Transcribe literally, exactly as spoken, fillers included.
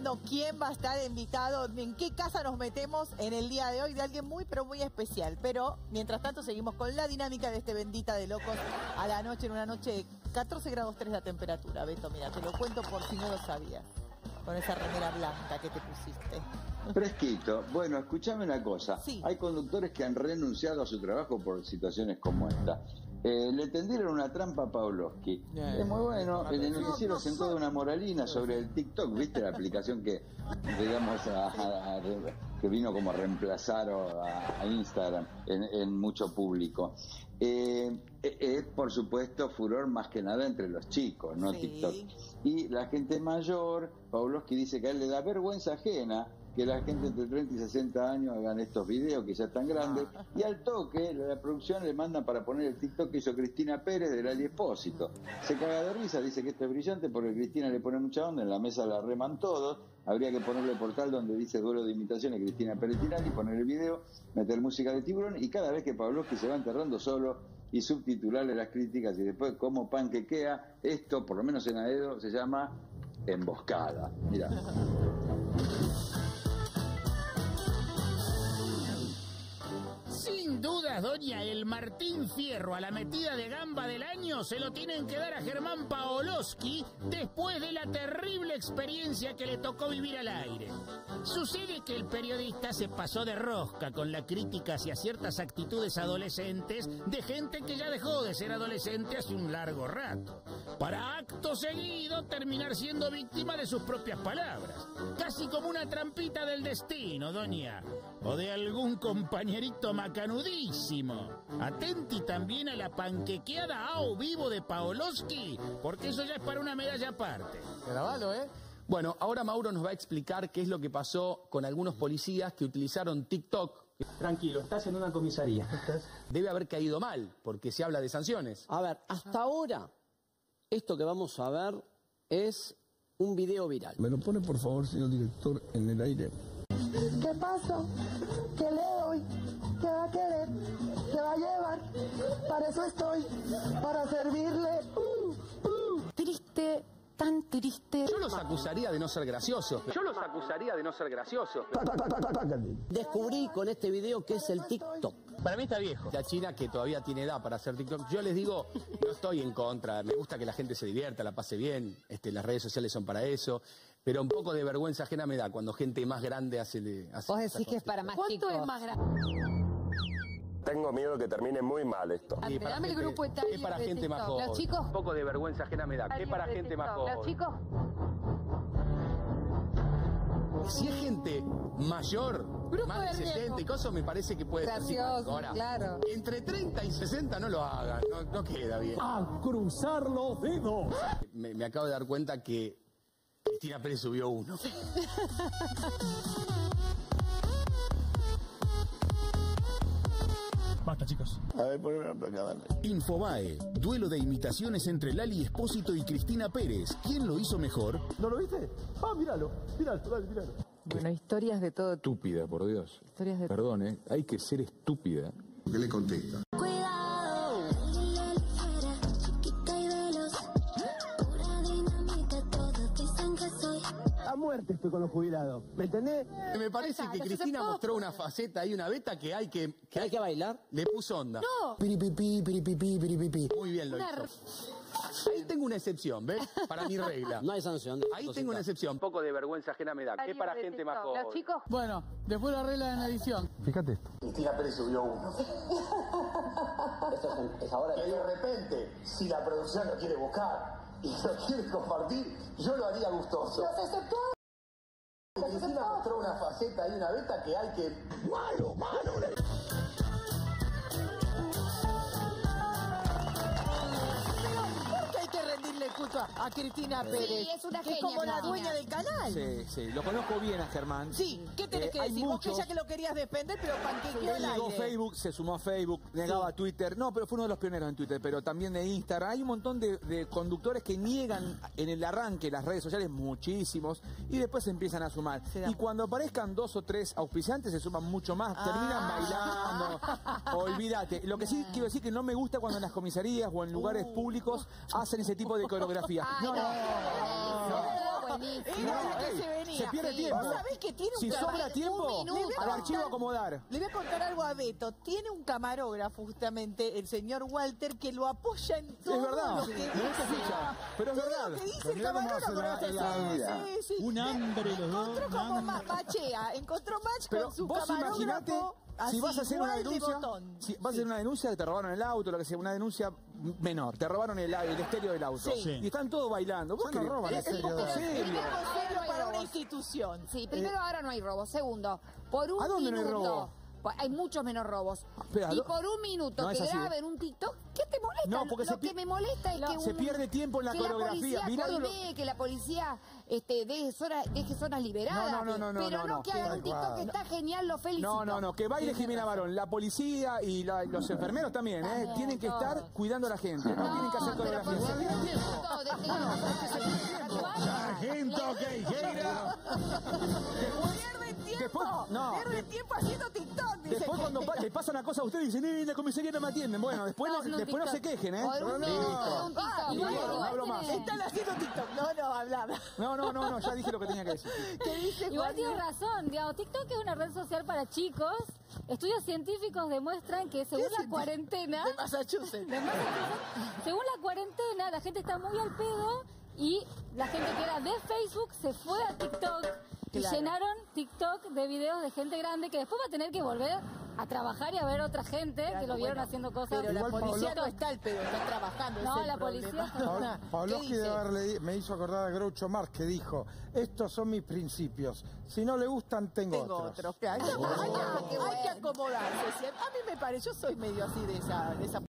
viendo quién va a estar invitado, en qué casa nos metemos en el día de hoy de alguien muy, pero muy especial. Pero, mientras tanto, seguimos con la dinámica de este Bendita de Locos a la noche, en una noche de catorce grados tres la temperatura. Beto, mira, te lo cuento por si no lo sabías. Con esa remera blanca que te pusiste. Fresquito. Bueno, escúchame una cosa. Sí. Hay conductores que han renunciado a su trabajo por situaciones como esta. Eh, le tendieron una trampa a Pavlovsky. Yeah. Es muy bueno. En el noticiero sentó de una moralina sobre el TikTok. ¿Viste la aplicación que, digamos, a, a, a, que vino como a reemplazar a, a Instagram en, en mucho público? Eh, es, eh, por supuesto, furor más que nada entre los chicos, ¿no? Sí. TikTok. Y la gente mayor, Pavlovsky dice que a él le da vergüenza ajena que la gente entre treinta y sesenta años hagan estos videos que ya están grandes, y al toque la producción le mandan para poner el TikTok que hizo Cristina Pérez del Ali Espósito. Se caga de risa, dice que esto es brillante porque Cristina le pone mucha onda, en la mesa la reman todos, habría que ponerle el portal donde dice duelo de imitaciones Cristina Pérez Tirani, poner el video, meter música de Tiburón, y cada vez que Pavlovsky se va enterrando solo y subtitularle las críticas y después cómo panquequea, esto por lo menos en Aedo se llama emboscada. Mirá. Sin dudas, doña, el Martín Fierro a la metida de gamba del año se lo tienen que dar a Germán Pavlovsky después de la terrible experiencia que le tocó vivir al aire. Sucede que el periodista se pasó de rosca con la crítica hacia ciertas actitudes adolescentes de gente que ya dejó de ser adolescente hace un largo rato, para acto seguido terminar siendo víctima de sus propias palabras, casi como una trampita del destino, doña, o de algún compañerito macanudísimo. Atenti también a la panquequeada a o vivo de Pavlovsky, porque eso ya es para una medalla aparte. Grabalo, ¿eh? Bueno, ahora Mauro nos va a explicar qué es lo que pasó con algunos policías que utilizaron TikTok. Tranquilo, estás en una comisaría. Debe haber caído mal, porque se habla de sanciones. A ver, hasta ahora, esto que vamos a ver es un video viral. ¿Me lo pone, por favor, señor director, en el aire? ¿Qué pasa? ¿Qué le doy? ¿Qué va a querer? ¿Qué va a llevar? Para eso estoy, para servirle. Uh, uh. Triste, tan triste. Yo los acusaría de no ser graciosos. Yo los acusaría de no ser graciosos. Descubrí con este video que es el TikTok. Para mí está viejo. La China, que todavía tiene edad para hacer TikTok, yo les digo, no estoy en contra. Me gusta que la gente se divierta, la pase bien. Este, las redes sociales son para eso. Pero un poco de vergüenza ajena me da cuando gente más grande hace... hace Vos decís que es para más chicos. ¿Cuánto es más grande? Tengo miedo que termine muy mal esto. Sí, dame el grupo etario. Es para gente más joven. ¿Los chicos? Un poco de vergüenza ajena me da. Es para gente más joven. ¿Los chicos? Si es gente mayor, Grupo más de de sesenta y cosas, me parece que puede ser gracioso, ahora, claro. entre treinta y sesenta no lo hagan, no, no queda bien. ¡A cruzar los dedos! Me, me acabo de dar cuenta que Cristina Pérez subió uno. Basta, chicos. A ver, poneme la placa, dale. Infobae, duelo de imitaciones entre Lali Espósito y Cristina Pérez. ¿Quién lo hizo mejor? ¿No lo viste? Ah, míralo. Míralo, dale, míralo. Bueno, historias de todo tipo. Estúpida, por Dios. Historias de Perdón, ¿eh? Hay que ser estúpida. ¿Qué le contesta? A muerte estoy con los jubilados. ¿Me entendés? Me parece que Cristina mostró una faceta y una beta que hay que... ¿Que hay que bailar? Le puso onda. No. Piripipí, piripipí, piripipí. Muy bien lo hizo. Ahí tengo una excepción, ¿ves? Para mi regla. No hay sanción. Ahí tengo una excepción. Un poco de vergüenza ajena me da. Que es para gente más joven. ¿Los chicos? Bueno, después la regla en la edición. Fíjate esto. Cristina Pérez subió uno. Esto es, es ahora. Y de repente, si la producción lo quiere buscar y lo quiere compartir, yo lo haría gustoso. Cristina mostró una faceta y una beta que hay que... ¡Malo, malo! Rendirle culto a Cristina Pérez, sí, es una que es genia, como la Cristina. dueña del canal. Sí, sí, lo conozco bien a Germán. Sí, ¿qué tenés Eh, que hay decir? Vos muchos- que ya que lo querías defender, pero panquequeó Él el negó aire. Facebook, se sumó a Facebook, negaba Twitter. No, pero fue uno de los pioneros en Twitter, pero también de Instagram. Hay un montón de, de conductores que niegan en el arranque las redes sociales, muchísimos, y después se empiezan a sumar. Y cuando aparezcan dos o tres auspiciantes, se suman mucho más, terminan Ah. bailando. Olvídate. Lo que sí quiero decir que no me gusta cuando en las comisarías o en lugares públicos hacen ese tipo de coreografía. Ay, No, no. no. No, Era lo que se venía. Se pierde Sí. tiempo. ¿Vos sabés que tiene un Si cama- sobra tiempo, un minuto. al archivo acomodar. Le voy a contar algo a Beto. Tiene un camarógrafo, justamente, el señor Walter, que lo apoya en todo Es verdad, lo sí, que me dice. gusta ficha, pero es Todo verdad. lo que dice Pero el mirá cómo camarógrafo. hace la- lo hace la- así, mira. sí, sí. Un hambre los dos. Encontró un como hambre. ma- machea, encontró match Pero con su vos imaginate, camarógrafo. si así, vas a hacer una igual de denuncia, botón. si vas a Sí. hacer una denuncia que te robaron el auto, lo que sea, una denuncia menor, te robaron el, el estéreo del auto Sí. y están todos bailando. ¿Vos Ya no querés- roban el es, es estéreo poco del auto. serio. Es poco serio No hay para una robos. institución. Sí, primero ahora no hay robo. Segundo, por un ¿A dónde no hay minuto. robo? pues, hay muchos menos robos. Pero, y ¿no? por un minuto No es que así, ¿eh? graben un TikTok, ¿qué te molesta? No, porque Lo se pi- que me molesta es que se un- pierde tiempo en la que coreografía. La Mirá policía lo- cohibé, que la policía este, deje, zonas, deje zonas liberadas. No, no, no, no, pero no, no, no. que hagan un Tal TikTok que cual. está genial, lo felicito. No, no, no, que baile Tienes Jimena razón. Barón. La policía y la- los enfermeros también, ¿eh? También, Tienen que todos. estar cuidando a la gente, no, tienen que hacer pero por coreografía. Se pierde tiempo. supuesto, dejen- Sargento Queijeira. Pierden tiempo. Después- no, Pierden de- tiempo haciendo TikTok. dice Después que- cuando pa- le pasa una cosa a usted dicen, eh, la comisaría no me atienden. Bueno, después no, Hacen un después no se TikTok. quejen, ¿eh? Por un No, minuto, no. un TikTok. Ah, Igual- igual, igual no hablo tiene- más. Están haciendo TikTok. No, no, hablar. No, no, no, no, ya dije lo que tenía que decir. ¿Qué dice Igual Juan? tiene razón, digamos, TikTok es una red social para chicos. Estudios científicos demuestran que según la cuarentena, De Massachusetts. de Massachusetts, según la cuarentena, la gente está muy al pedo y la gente que era de Facebook se fue a TikTok y Claro. llenaron TikTok de videos de gente grande que después va a tener que volver a trabajar y a ver otra gente que Claro, lo vieron bueno, haciendo cosas. Pero la Igual policía Pablo- no está al pedo, está trabajando. No, es el la problema. policía- ¿Qué Pavlovsky dice? de haberle- me hizo acordar a Groucho Marx que dijo, estos son mis principios, si no le gustan tengo, Tengo otros. otros, claro. Hay que- hay que acomodarse. ¿sí? A mí me parece, yo soy medio así de esa, de esa